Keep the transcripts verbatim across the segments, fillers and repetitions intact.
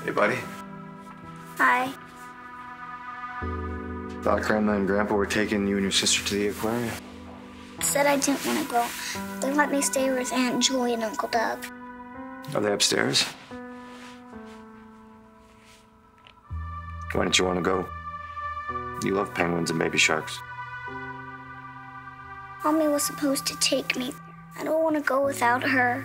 Hey, buddy. Hi. Thought Grandma and Grandpa were taking you and your sister to the aquarium. Said I didn't want to go. They let me stay with Aunt Julie and Uncle Doug. Are they upstairs? Why didn't you want to go? You love penguins and baby sharks. Mommy was supposed to take me. I don't want to go without her.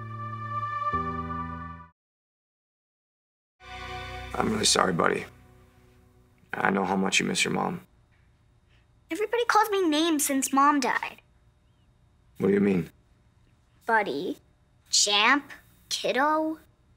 I'm really sorry, buddy. I know how much you miss your mom. Everybody calls me names since Mom died. What do you mean? Buddy, champ, kiddo.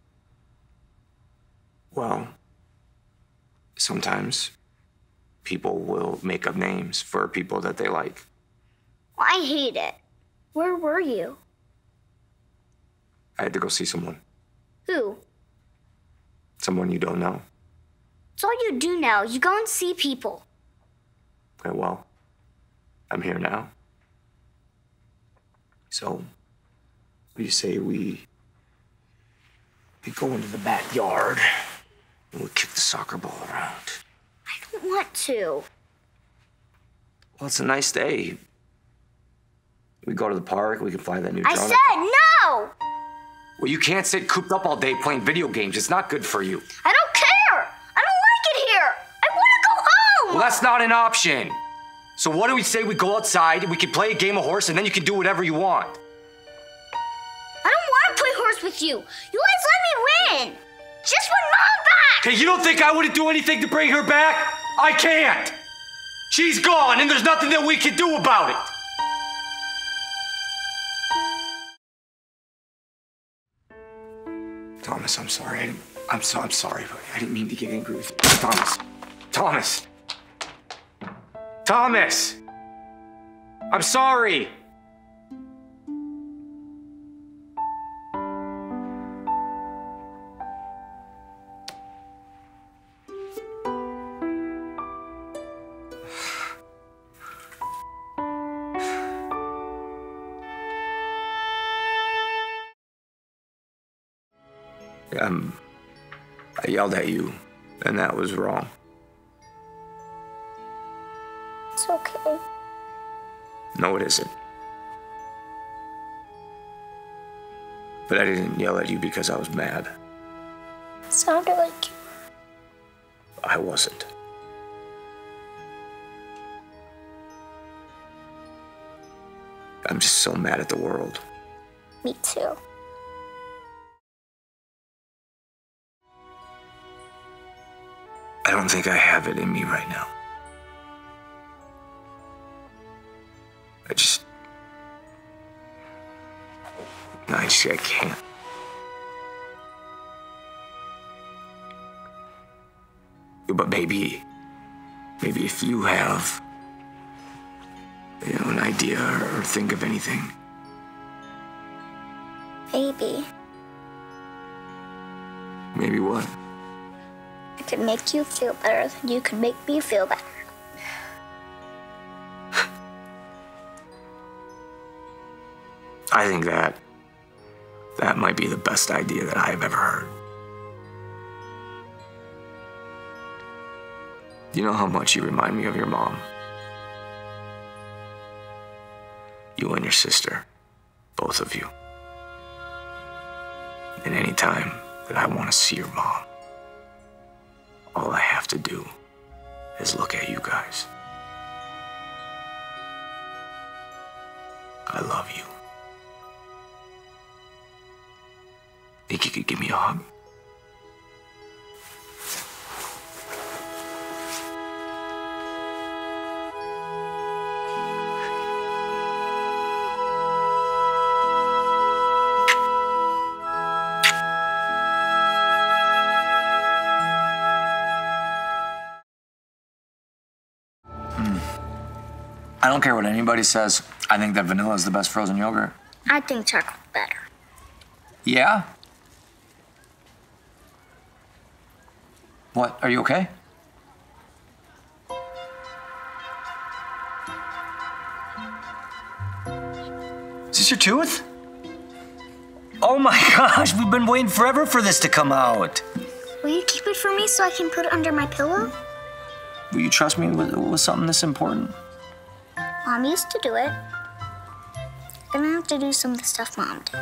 Well, sometimes people will make up names for people that they like. Well, I hate it. Where were you? I had to go see someone. Who? Someone you don't know. It's all you do now. You go and see people. Okay, well, I'm here now. So, what do you say we, we go into the backyard and we kick the soccer ball around? I don't want to. Well, it's a nice day. We go to the park, we can fly that new I drone. said no! Well, you can't sit cooped up all day playing video games. It's not good for you. I don't care! I don't like it here! I want to go home! Well, that's not an option. So what do we say we go outside, we can play a game of horse, and then you can do whatever you want? I don't want to play horse with you. You always let me win. Just want Mom back! Hey, you don't think I wouldn't do anything to bring her back? I can't! She's gone, and there's nothing that we can do about it. Thomas, I'm sorry. I didn't, I'm so I'm sorry, but I didn't mean to get angry with you. Thomas. Thomas. Thomas. I'm sorry. Um, I yelled at you, and that was wrong. It's okay. No, it isn't. But I didn't yell at you because I was mad. It sounded like you were. I wasn't. I'm just so mad at the world. Me too. I don't think I have it in me right now. I just... No, I just, I can't. But maybe, maybe if you have, you know, an idea or, or think of anything. Maybe. Maybe what? I could make you feel better than you could make me feel better. I think that that might be the best idea that I have ever heard. You know how much you remind me of your mom? You and your sister, both of you. And any time that I want to see your mom, all I have to do is look at you guys. I love you. Think you could give me a hug? I don't care what anybody says. I think that vanilla is the best frozen yogurt. I think chocolate better. Yeah? What? Are you okay? Is this your tooth? Oh my gosh, we've been waiting forever for this to come out. Will you keep it for me so I can put it under my pillow? Will you trust me with, with something this important? Mom used to do it. I'm gonna have to do some of the stuff Mom did.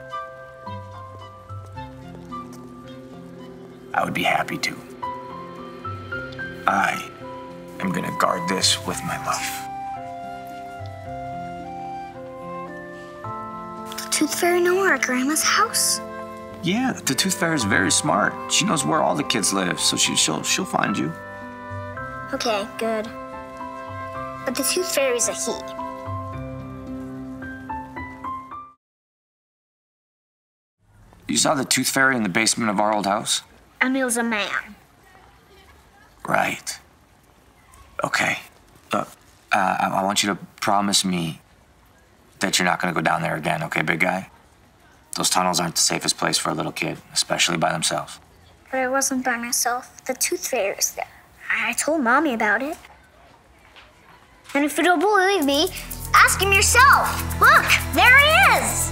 I would be happy to. I am gonna guard this with my life. The Tooth Fairy know we're at Grandma's house? Yeah, the Tooth Fairy is very smart. She knows where all the kids live, so she, she'll, she'll find you. Okay, good. But the Tooth Fairy's a he. You saw the Tooth Fairy in the basement of our old house? Emil's a man. Right. Okay. Look, uh, I, I want you to promise me that you're not going to go down there again, okay, big guy? Those tunnels aren't the safest place for a little kid, especially by themselves. But I wasn't by myself. The Tooth Fairy's there. I told Mommy about it. And if you don't believe me, ask him yourself. Look, there he is.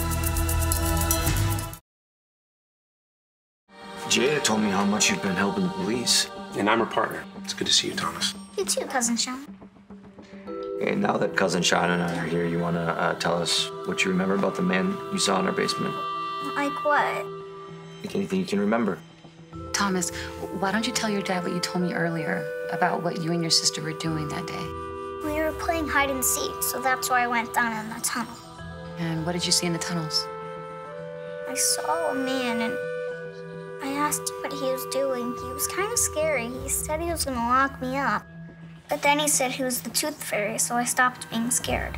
Jada told me how much you've been helping the police. And I'm her partner. It's good to see you, Thomas. You too, Cousin Sean. And now that Cousin Sean and I are here, you want to uh, tell us what you remember about the man you saw in our basement? Like what? Like anything you can remember. Thomas, why don't you tell your dad what you told me earlier about what you and your sister were doing that day? We were playing hide and seek, so that's why I went down in the tunnel. And what did you see in the tunnels? I saw a man and I asked him what he was doing. He was kind of scary. He said he was going to lock me up. But then he said he was the Tooth Fairy, so I stopped being scared.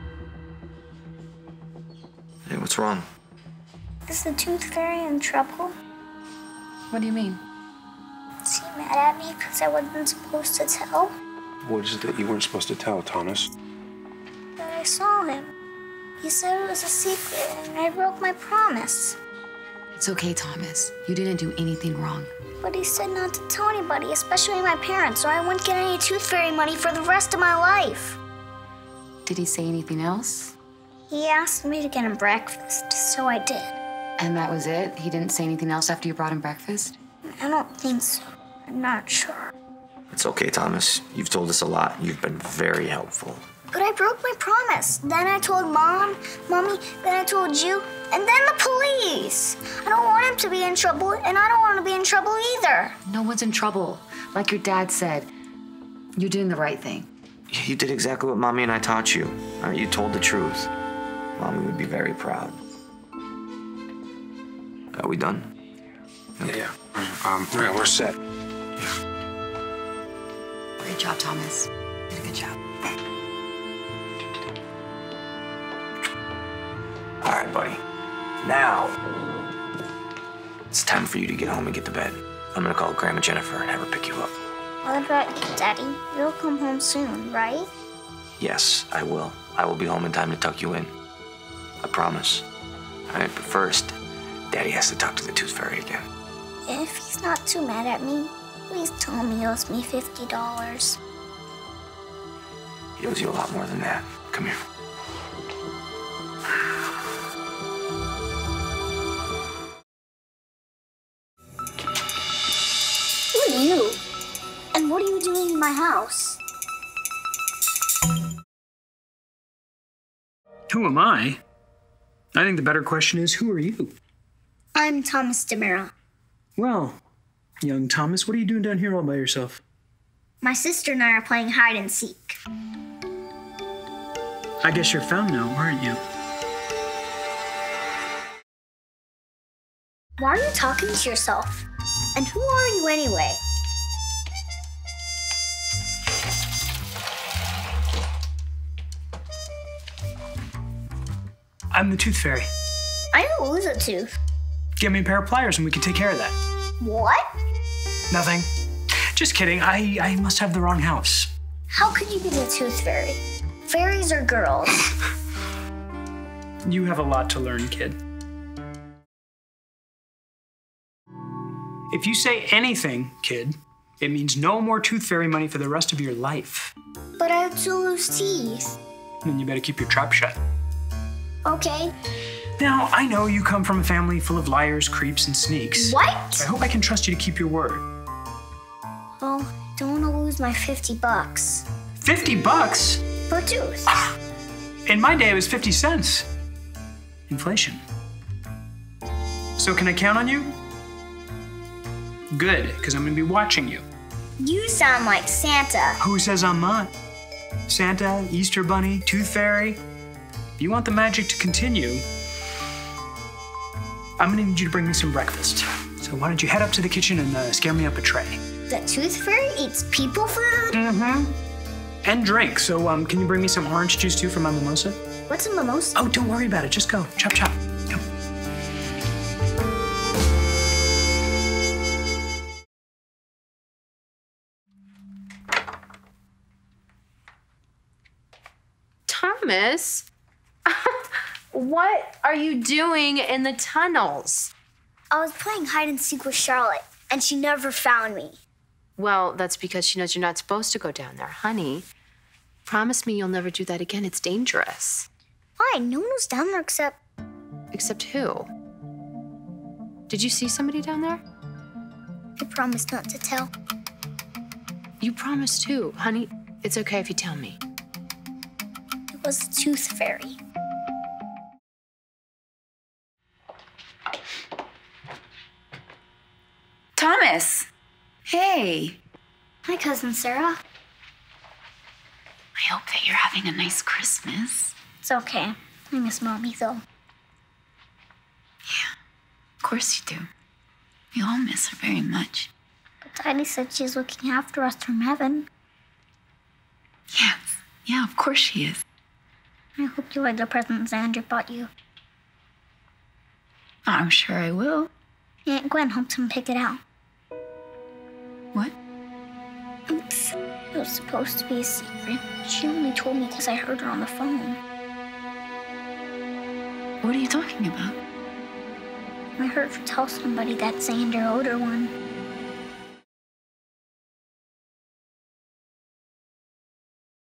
Hey, what's wrong? Is the Tooth Fairy in trouble? What do you mean? Is he mad at me because I wasn't supposed to tell? What is it that you weren't supposed to tell, Thomas? But I saw him. He said it was a secret, and I broke my promise. It's okay, Thomas. You didn't do anything wrong. But he said not to tell anybody, especially my parents, or I wouldn't get any Tooth Fairy money for the rest of my life. Did he say anything else? He asked me to get him breakfast, so I did. And that was it? He didn't say anything else after you brought him breakfast? I don't think so. I'm not sure. It's okay, Thomas. You've told us a lot. You've been very helpful. But I broke my promise. Then I told Mom, Mommy, then I told you, and then the police. I don't want him to be in trouble, and I don't want to be in trouble either. No one's in trouble. Like your dad said, you're doing the right thing. You did exactly what Mommy and I taught you. All right, you told the truth. Mommy would be very proud. Are we done? Yeah, yeah. Um, yeah, we're set. Great job, Thomas. You did a good job. All right, buddy. Now, it's time for you to get home and get to bed. I'm gonna call Grandma Jennifer and have her pick you up. What about you, Daddy? You'll come home soon, right? Yes, I will. I will be home in time to tuck you in. I promise. All right, but first, Daddy has to talk to the Tooth Fairy again. If he's not too mad at me, please tell him he owes me fifty dollars. He owes you a lot more than that. Come here. Who are you? And what are you doing in my house? Who am I? I think the better question is, who are you? I'm Thomas DiMera. Well, young Thomas, what are you doing down here all by yourself? My sister and I are playing hide and seek. I guess you're found now, aren't you? Why are you talking to yourself? And who are you anyway? I'm the Tooth Fairy. I don't lose a tooth. Get me a pair of pliers and we can take care of that. What? Nothing. Just kidding. I, I must have the wrong house. How could you be the Tooth Fairy? Fairies are girls. You have a lot to learn, kid. If you say anything, kid, it means no more Tooth Fairy money for the rest of your life. But I have to lose teeth. Then you better keep your trap shut. Okay. Now, I know you come from a family full of liars, creeps, and sneaks. What? I hope I can trust you to keep your word. Well, I don't want to lose my fifty bucks. fifty bucks? For a tooth. In my day, it was fifty cents. Inflation. So can I count on you? Good, because I'm gonna be watching you. You sound like Santa. Who says I'm not? Santa, Easter Bunny, Tooth Fairy. If you want the magic to continue, I'm gonna need you to bring me some breakfast. So why don't you head up to the kitchen and uh, scare me up a tray? The Tooth Fairy eats people food? Mm-hmm. And drink. So um, can you bring me some orange juice too for my mimosa? What's a mimosa? Oh, don't worry about it. Just go. Chop, chop. Go. Thomas, what are you doing in the tunnels? I was playing hide and seek with Charlotte, and she never found me. Well, that's because she knows you're not supposed to go down there. Honey, promise me you'll never do that again. It's dangerous. Why? No one was down there except... Except who? Did you see somebody down there? I promised not to tell. You promised who? Honey, it's okay if you tell me. It was the Tooth Fairy. Thomas! Hey! Hi, Cousin Sarah. I hope that you're having a nice Christmas. It's okay. I miss Mommy, though. Yeah, of course you do. We all miss her very much. But Daddy said she's looking after us from heaven. Yes, yeah, of course she is. I hope you like the present Xander bought you. I'm sure I will. Aunt Gwen helped him pick it out. What? Oops. It was supposed to be a secret. She only told me because I heard her on the phone. What are you talking about? I heard her tell somebody that Xander owed her one.